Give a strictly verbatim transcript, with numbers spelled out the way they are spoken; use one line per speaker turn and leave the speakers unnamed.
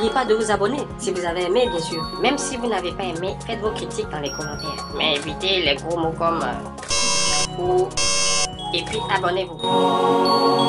n'oubliez pas de vous abonner si vous avez aimé, bien sûr. Même si vous n'avez pas aimé, faites vos critiques dans les commentaires. Mais évitez les gros mots comme euh, ou et puis abonnez-vous.